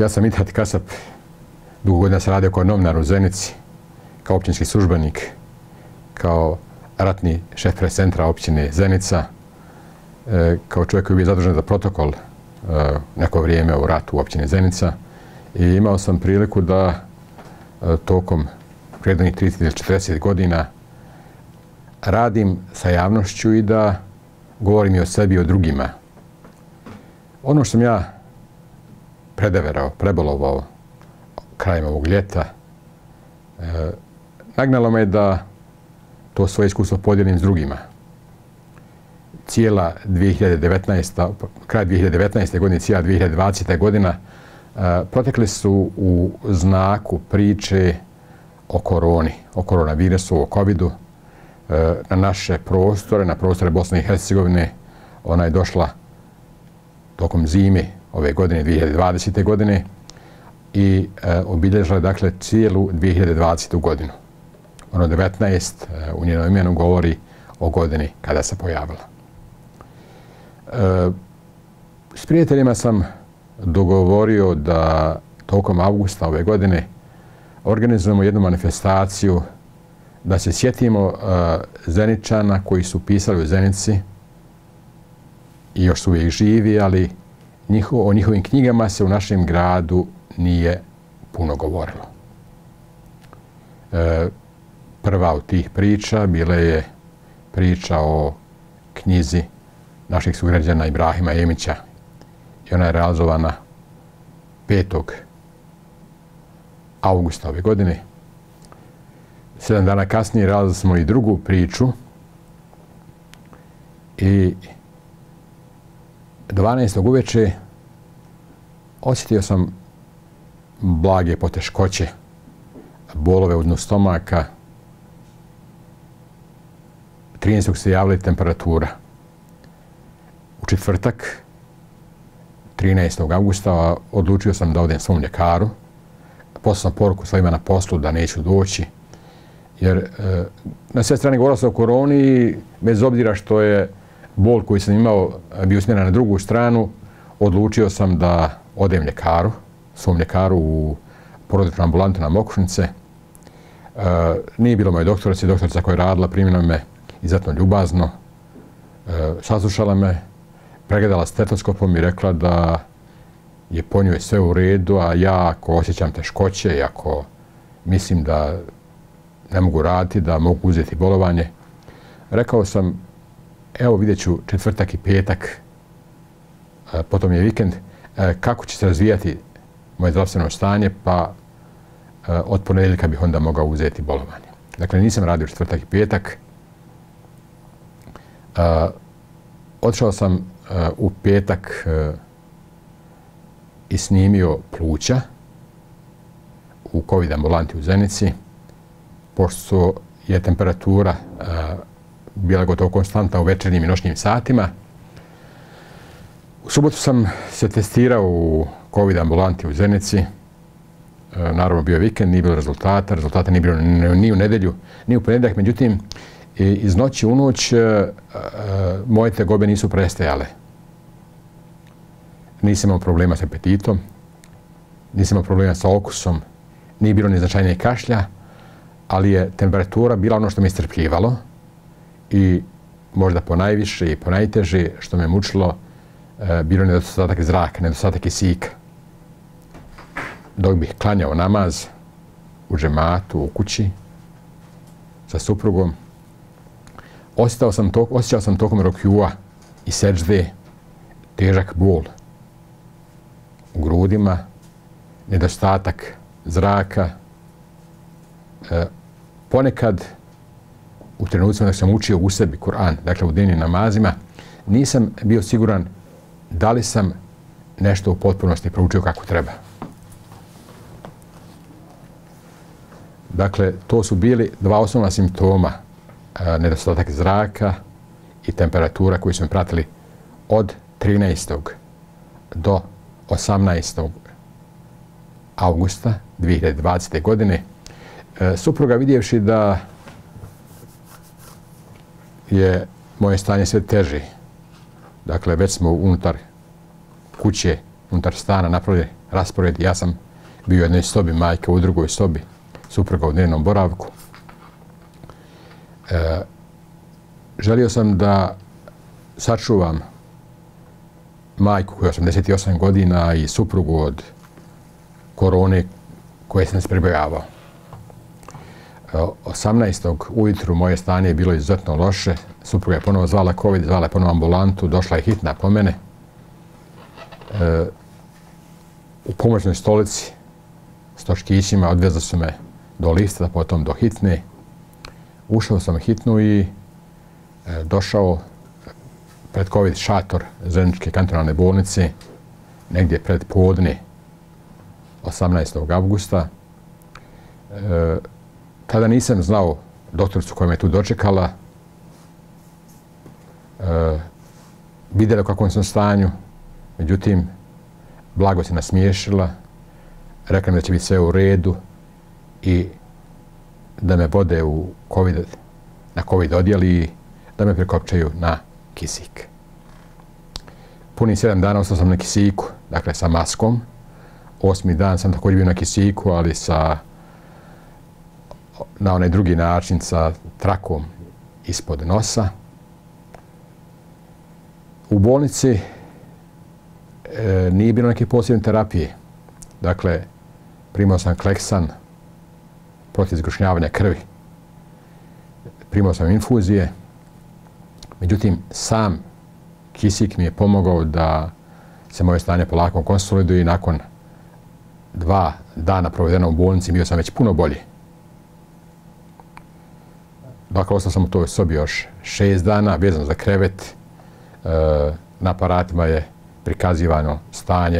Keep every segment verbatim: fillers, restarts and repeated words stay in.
Ja sam Mithat Kasap, dugo godina sam radio kao novinar u Zenici, kao općinski službenik, kao ratni šef pres centra općine Zenica, kao čovjek koji je bio zadužen za protokol neko vrijeme u ratu u općini Zenica. I imao sam priliku da tokom prethodnih trideset ili četrdeset godina radim sa javnošću i da govorim i o sebi i o drugima. Ono što sam ja predeverao, prebolovao krajem ovog ljeta, e, nagnalo me da to svoje iskustvo podijelim s drugima. Cijela dvije hiljade devetnaesta. kraj dvije hiljade devetnaeste. godine, cijela dvije hiljade dvadeseta. godina e, protekli su u znaku priče o koroni, o koronavirusu, o covidu. E, na naše prostore, na prostore Bosne i Hercegovine, ona je došla tokom zime ove godine, dvije hiljade dvadesete. godine i e, obilježila dakle cijelu dvije hiljade dvadesetu. godinu. Ono devetnaest e, u njenom imenu govori o godini kada se pojavila. E, s prijateljima sam dogovorio da tokom avgusta ove godine organizujemo jednu manifestaciju da se sjetimo uh, Zeničana koji su pisali u Zenici i još su uvijek živi, ali njiho, o njihovim knjigama se u našem gradu nije puno govorilo. E, prva od tih priča bila je priča o knjizi naših sugrađana Ibrahima Emića i ona je realizovana petog avgusta ove godine. Sedam dana kasnije realizovali smo i drugu priču i dvanaestog uveče osjetio sam blage poteškoće, bolove u dnu stomaka. trinaestog se javila temperatura. U četvrtak, trinaestog avgusta, odlučio sam da odem svom ljekaru. Poslao sam poruku svojima na poslu da neću doći, jer e, na sve strane govorilo se o koroni, bez obzira što je bol koji sam imao bio usmjeren na drugu stranu, odlučio sam da odem ljekaru, svom ljekaru u porodičnu ambulantu na Mokušnice. E, nije bilo moje doktorice, doktorica koja je radila, primila me izuzetno ljubazno, e, saslušala me, pregledala stetoskopom i rekla da je po njoj sve u redu, a ja ako osjećam teškoće i ako mislim da ne mogu raditi, da mogu uzeti bolovanje, rekao sam, evo vidjet ću četvrtak i petak, e, potom je vikend, e, kako će se razvijati moje zdravstveno stanje, pa e, od ponedjeljka bih onda mogao uzeti bolovanje. Dakle, nisam radio četvrtak i petak. E, otišao sam e, u petak e, i snimio pluća u COVID ambulanti u Zenici, pošto je temperatura uh, bila gotovo konstantna u večernjim i noćnim satima. U subotu sam se testirao u COVID ambulanti u Zenici. Uh, naravno bio je vikend, nije bilo rezultata. Rezultata nije bilo ni u nedjelju, ni u ponedjeljak. Međutim, iz noći u noć uh, uh, moje tegobe nisu prestajale. Nisam imao problema s apetitom, nisam imao problema sa okusom, nije bilo ni značajnije kašlja, ali je temperatura bila ono što me istrpljivalo i možda ponajviše i ponajteže što me mučilo e, bilo nedostatak zraka, nedostatak kisika. Dok bih klanjao namaz u džematu, u kući sa suprugom, osjećao sam, to, osjećao sam tokom rokjua i seđde težak bol u grudima, nedostatak zraka. E, ponekad u trenucima dok sam učio u sebi Kur'an, dakle u dnevnim namazima, nisam bio siguran da li sam nešto u potpunosti proučio kako treba. Dakle, to su bili dva osnovna simptoma, e, nedostatak zraka i temperatura koji su me pratili od trinaestog do osamnaestog avgusta dvije hiljade dvadesete. godine. E, supruga vidjevši da je moje stanje sve teže, dakle već smo unutar kuće, unutar stana napravili raspored. Ja sam bio u jednoj sobi, majka u drugoj sobi, supruga u dnevnom boravku. E, želio sam da sačuvam majku koja je osamdeset osam godina i suprugu od korone koje sam se pribojavao. osamnaestog ujutru moje stanje je bilo izuzetno loše. Supruga je ponovo zvala COVID, zvala je ponovo ambulantu, došla je hitna po mene. E, u pomoćnoj stolici s točkićima odvezli su me do lifta, potom do hitne. Ušao sam u hitnu i e, došao pred COVID šator Zeničke kantonalne bolnice, negdje pred podne osamnaestog avgusta. E, tada nisam znao doktoricu koja me tu dočekala. E, vidjela u kakvom sam stanju, međutim, blago se nasmiješila, rekla mi da će biti sve u redu i da me vode u COVID, na COVID odjel i da me prekopčaju na kisik. Punih sedam dana ostao sam na kisiku, dakle sa maskom. Osmi dan sam također bio na kisiku, ali sa, na onaj drugi način, sa trakom ispod nosa. U bolnici e, nije bilo neke posebne terapije. Dakle, primao sam kleksan protiv zgrušnjavanja krvi. Primao sam infuzije. Međutim, sam kisik mi je pomogao da se moje stanje polako konsoliduje i nakon dva dana provedena u bolnici bio sam već puno bolji. Dakle, ostao sam u toj sobi još šest dana, vezan za krevet. E, na aparatima je prikazivano stanje.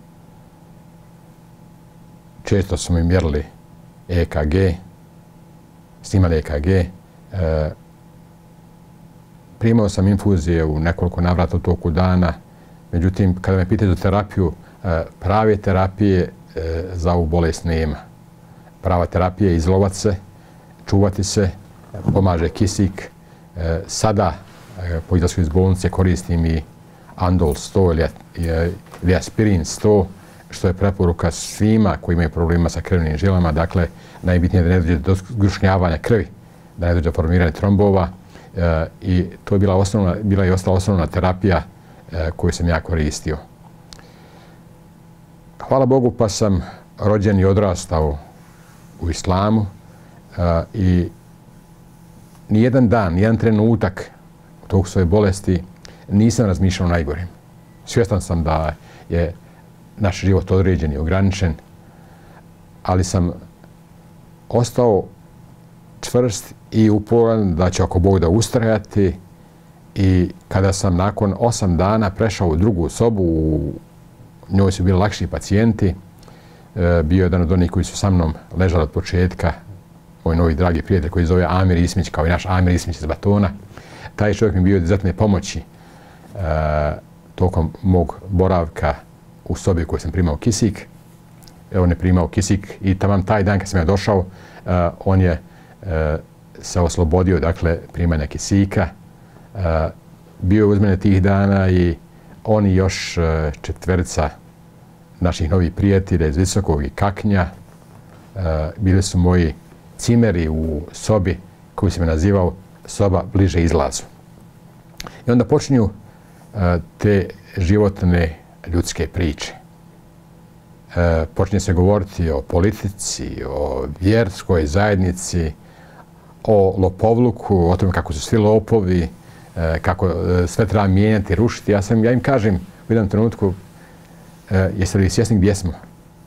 Često su mi mjerili E K G, snimali E K G. E, primao sam infuzije u nekoliko navrata u toku dana. Međutim, kada me pitaju za terapiju, e, prave terapije e, za ovu bolest nema. Prava terapija je izolovat se, čuvati se, pomaže kisik. E, sada, e, po izlasku iz bolnice, koristim i Andol sto ili, ili Aspirin sto, što je preporuka svima koji imaju problema sa krvnim žilama. Dakle, najbitnije je da ne dođe do zgrušnjavanja krvi, da ne dođe do formiranja trombova. E, I to je bila, osnovna, bila i ostala osnovna terapija e, koju sam ja koristio. Hvala Bogu, pa sam rođen i odrastao u islamu e, i nijedan dan, nijedan trenutak tog svoje bolesti nisam razmišljao najgorim. Svjestan sam da je naš život određen i ograničen, ali sam ostao čvrst i uporan da će oko Bog da ustrajati i kada sam nakon osam dana prešao u drugu sobu, u njoj su bili lakši pacijenti, bio je jedan od onih koji su sa mnom ležali od početka, moj novi dragi prijatelj koji zove Amir Ismić, kao i naš Amir Ismić iz Batona. Taj čovjek mi bio od izuzetne pomoći e, tokom mog boravka u sobi u kojoj sam primao kisik. On je primao kisik i taman taj dan kad sam ja došao, e, on je e, se oslobodio, dakle, primanja kisika. E, bio je uz mene tih dana i oni još e, četverica naših novih prijatelja iz Visokog i Kaknja. E, bili su moji cimeri u sobi koju sam je nazivao soba bliže izlazu. I onda počinju uh, te životne ljudske priče. Uh, počinje se govoriti o politici, o vjerskoj zajednici, o lopovluku, o tome kako su svi lopovi, uh, kako uh, sve treba mijenjati, rušiti. Ja, sam, ja im kažem u jednom trenutku, uh, jeste li svjesni gdje smo?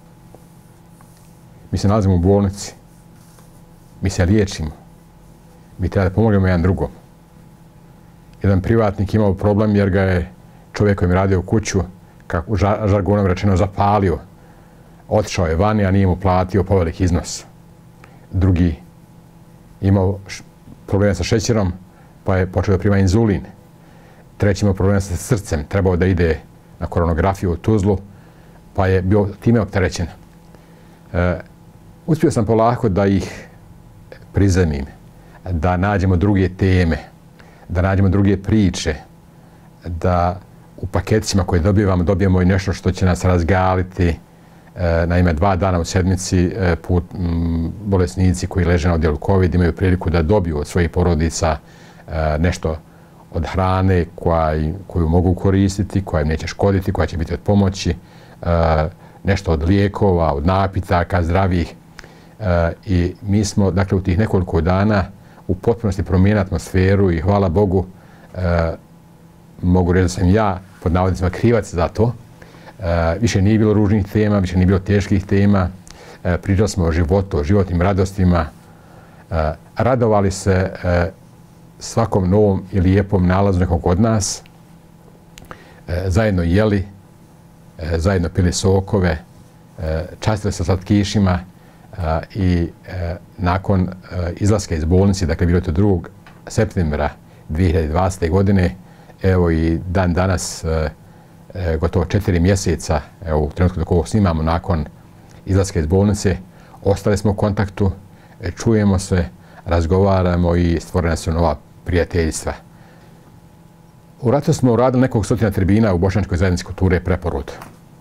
Mi se nalazimo u bolnici. Mi se liječimo. Mi treba da pomognemo jedan drugom. Jedan privatnik imao problem jer ga je čovjek koji mi radio u kuću, kako u žargonom rečeno, zapalio. Otišao je vani, a nije mu platio povelik iznos. Drugi imao problema sa šećerom, pa je počeo da prima inzulin. Treći imao problema sa srcem, trebao da ide na koronografiju u Tuzlu, pa je bio time opterećen. E, uspio sam polako da ih prizemim, da nađemo druge teme, da nađemo druge priče, da u paketima koje dobivamo dobijemo i nešto što će nas razgaliti, Naime, dva dana u sedmici bolesnici koji leže na odjelu COVID imaju priliku da dobiju od svojih porodica nešto od hrane koju mogu koristiti, koja im neće škoditi, koja će biti od pomoći, nešto od lijekova, od napitaka zdravih. I mi smo, dakle, u tih nekoliko dana u potpunosti promijenili atmosferu i hvala Bogu, mogu reći da sam ja, pod navodnicima, krivac za to. Više nije bilo ružnih tema, više nije bilo teških tema. Pričali smo o životu, o životnim radostima. Radovali se svakom novom i lijepom nalazu nekog od nas. Zajedno jeli, zajedno pili sokove, častili se slatkišima i nakon izlaska iz bolnice, dakle bilo je to drugog septembra dvije hiljade dvadesete. godine, evo i dan danas, gotovo četiri mjeseca, evo u trenutku dok ovo snimamo nakon izlaska iz bolnice, ostali smo u kontaktu, čujemo se, razgovaramo i stvorena su nova prijateljstva. U ratu smo uradili nekog stotina tribina u Bošnjačkoj zajednici kulture Preporod.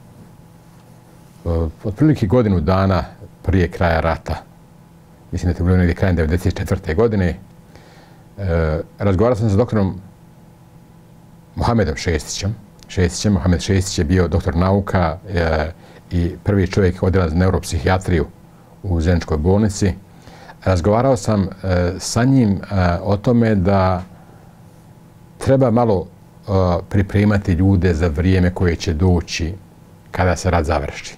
Otprilike godinu dana prije kraja rata, mislim da je to bilo negdje krajem devedeset četvrte. godine, razgovarao sam sa doktorom Mohamedom Šestićem. Šestićem. Mohamed Šestić je bio doktor nauka i prvi čovjek odjela za neuropsihijatriju u Zeničkoj bolnici. Razgovarao sam sa njim o tome da treba malo pripremati ljude za vrijeme koje će doći kada se rat završi.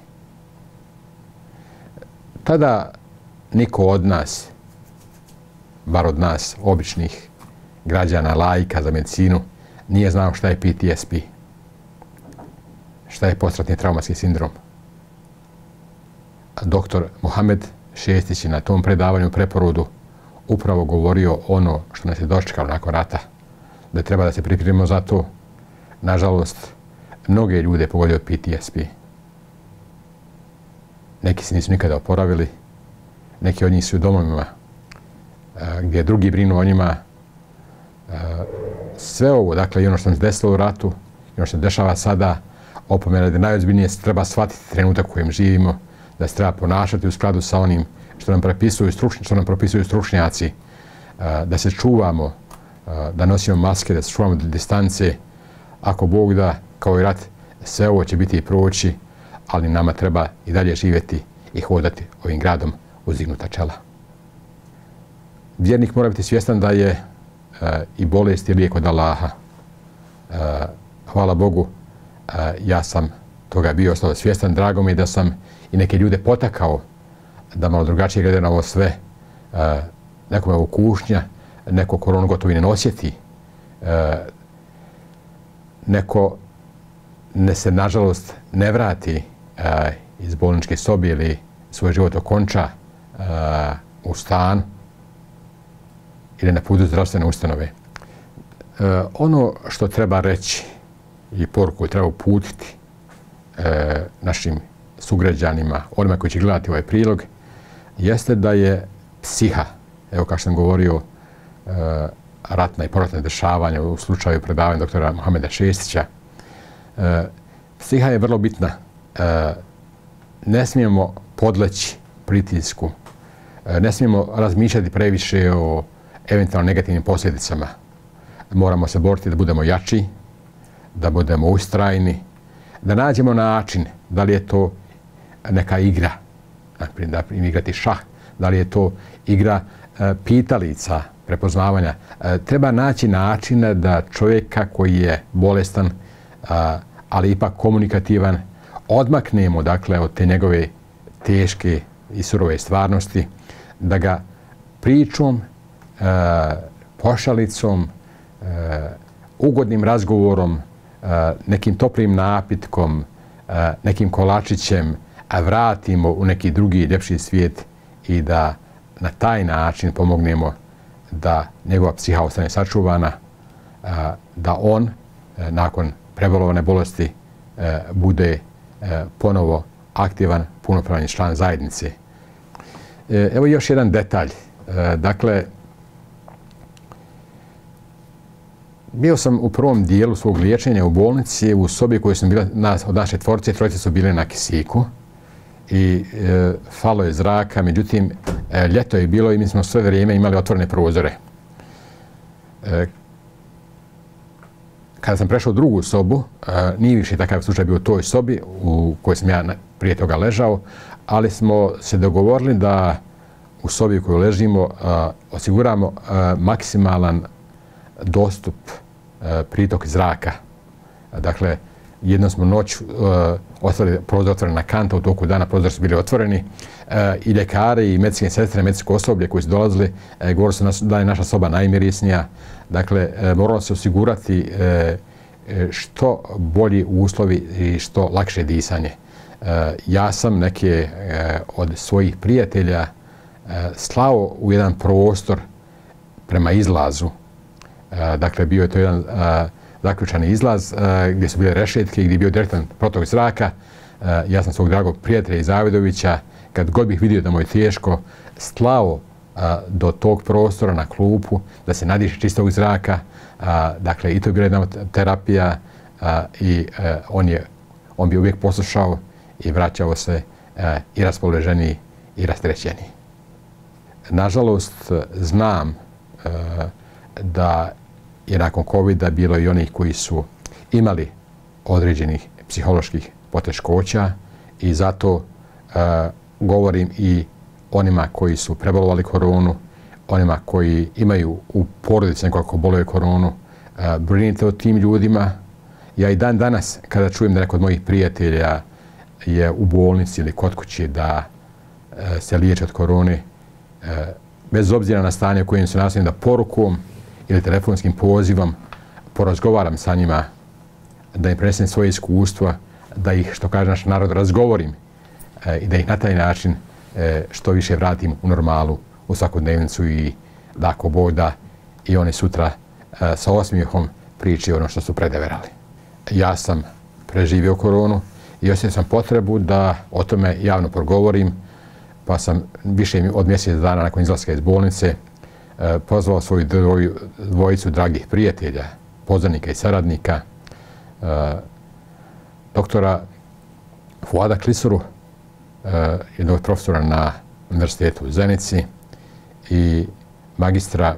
Tada niko od nas, bar od nas, običnih građana, laika za medicinu, nije znao šta je P T S D, šta je postratni traumatski sindrom. Doktor Mohamed Šestić je na tom predavanju u Preporodu upravo govorio ono što nas je dočekalo nakon rata, da treba da se pripremimo za to. Nažalost, mnoge ljude je pogodio P T S D. Neki se nisu nikada oporavili, neki od njih su u domovima gdje drugi brinu o njima. Sve ovo, dakle, i ono što nam se desilo u ratu, i ono što se dešava sada, opomena da najozbiljnije se treba shvatiti trenutak u kojem živimo, da se treba ponašati u skladu sa onim što nam propisuju stručnjaci, što nam propisuju stručnjaci, da se čuvamo, da nosimo maske, da se čuvamo do distance. Ako Bog da, kao i rat, sve ovo će biti i proći, ali nama treba i dalje živjeti i hodati ovim gradom uzdignuta čela. Vjernik mora biti svjestan da je i bolest je lijek od Allaha. Hvala Bogu, ja sam toga bio ostao svjestan. Drago mi je da sam i neke ljude potakao da malo drugačije gledaju na ovo sve. Nekome ovo kušnja, neko koronu gotovo i ne osjeti. Neko ne se, nažalost, ne vrati iz bolničke sobe ili svoj život okonča u stanu ili na putu zdravstvene ustanove. Ono što treba reći i poruku koju treba uputiti našim sugrađanima, onima koji će gledati ovaj prilog, jeste da je psiha, evo kao što sam govorio, ratna i poratna dešavanja u slučaju predavanja doktora Mohameda Šestića, psiha je vrlo bitna. Ne smijemo podleći pritisku, ne smijemo razmišljati previše o eventualno negativnim posljedicama. Moramo se boriti da budemo jači, da budemo ustrajni, da nađemo način, da li je to neka igra, da igrati šah, da li je to igra pitalica, prepoznavanja. Treba naći načina da čovjeka koji je bolestan, ali ipak komunikativan, odmaknemo, dakle, od te njegove teške i surove stvarnosti, da ga pričom, pošalicom, ugodnim razgovorom, nekim toplim napitkom, nekim kolačićem, a vratimo u neki drugi ljepši svijet i da na taj način pomognemo da njegova psiha ostane sačuvana, da on nakon prebolovane bolesti bude ponovo aktivan, punopravni član zajednice. Evo još jedan detalj. Dakle, bio sam u prvom dijelu svog liječenja u bolnici u sobi koju sam bila, nas, od naše tvorce, trojice su bile na kisiku i e, falo je zraka, međutim, e, ljeto je bilo i mi smo sve vrijeme imali otvorene prozore. E, kada sam prešao u drugu sobu, e, nije više takav slučaj bio u toj sobi u kojoj sam ja prije toga ležao, ali smo se dogovorili da u sobi u kojoj ležimo a, osiguramo a, maksimalan dostup a, pritok zraka. A, dakle, jednom smo noć a, ostavili prozor otvorena kanta, u toku dana prozor su bili otvoreni a, i ljekari i medicinske sestre, medicinsko osoblje koji su dolazili, a, govorili su nas, da je naša soba najmirisnija. Dakle, a, moralo se osigurati a, što bolji uslovi i što lakše disanje. A, ja sam neke a, od svojih prijatelja slao u jedan prostor prema izlazu. Dakle, bio je to jedan zaključani izlaz gdje su bile rešetke, gdje je bio direktan protok zraka. Ja sam svog dragog prijatelja iz Zavidovića, kad god bih vidio da mu je teško, slao do tog prostora na klupu da se nadiše čistog zraka. Dakle, i to je bila jedna terapija i on, je, on bi uvijek poslušao i vraćao se i raspoloženiji i rastrećeniji. Nažalost, znam e, da je nakon kovida bilo i onih koji su imali određenih psiholoških poteškoća i zato e, govorim i onima koji su prebolovali koronu, onima koji imaju u porodici nekoga ko boluje koronu, e, brinite o tim ljudima. Ja i dan danas, kada čujem da neko od mojih prijatelja je u bolnici ili kod kući da e, se liječe od korone, e, bez obzira na stanje u kojem su nastavljeni, da porukom ili telefonskim pozivom porazgovaram sa njima, da im prenesem svoje iskustva, da ih, što kaže naš narod, razgovorim e, i da ih na taj način e, što više vratim u normalu, u svakodnevnicu i da ako Bog da i oni sutra e, sa osmijehom pričaju ono što su predeverali. Ja sam preživio koronu i osjetio sam potrebu da o tome javno progovorim, pa sam više od mjesec dana nakon izlaska iz bolnice eh, pozvao svoju dvoj, dvojicu dragih prijatelja, poznanika i saradnika, eh, doktora Fuada Klisuru, eh, jednog profesora na Univerzitetu u Zenici i magistra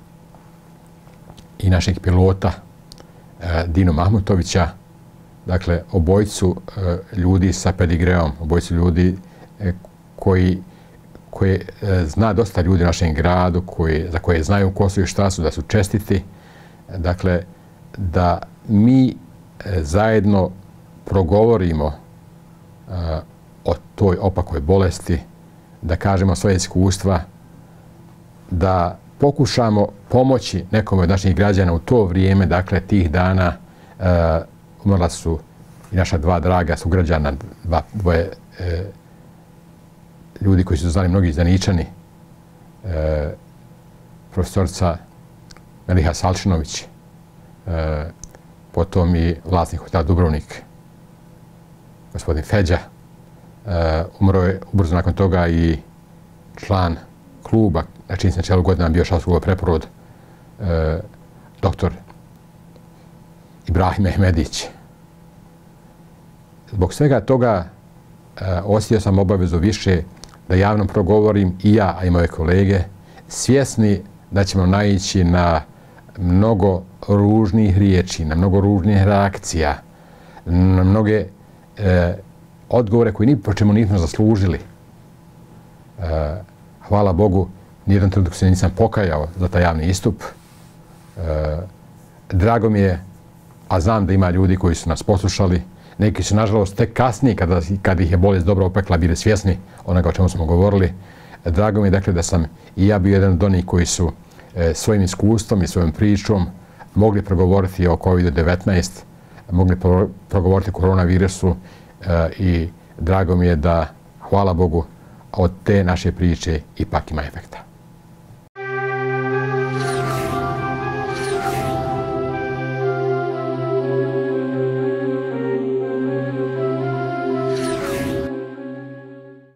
i našeg pilota eh, Dino Mahmutovića, dakle obojicu eh, ljudi sa pedigreom, obojicu ljudi eh, koji koje e, zna dosta ljudi u našem gradu, koji, za koje znaju ko su i šta su, da su čestiti. Dakle, da mi e, zajedno progovorimo e, o toj opakoj bolesti, da kažemo svoje iskustva, da pokušamo pomoći nekome od naših građana u to vrijeme, dakle, tih dana e, umrla su i naša dva draga sugrađana, dva, dvoje e, ljudi koji su znali mnogi Zeničani, e, profesorca Meliha Salčinović, e, potom i vlasnik hotela Dubrovnik, gospodin Feđa. E, umro je ubrzo nakon toga i član kluba, na čim sam čelu godina bio šalskog preporod, e, doktor Ibrahim Mehmedić. Zbog svega toga e, osjetio sam obavezu više da javno progovorim i ja, a i moje kolege, svjesni da ćemo naići na mnogo ružnih riječi, na mnogo ružnih reakcija, na mnoge e, odgovore koji ni po čemu nismo zaslužili. E, hvala Bogu, nijedan trenutak se nisam pokajao za taj javni istup. E, drago mi je, a znam da ima ljudi koji su nas poslušali. Neki su, nažalost, tek kasnije, kada, kada ih je bolest dobro opekla, bili svjesni onoga o čemu smo govorili. Drago mi je, dakle, da sam i ja bio jedan od onih koji su e, svojim iskustvom i svojom pričom mogli progovoriti o kovid devetnaest, mogli pro, progovoriti o koronavirusu e, i drago mi je da, hvala Bogu, od te naše priče ipak ima efekta.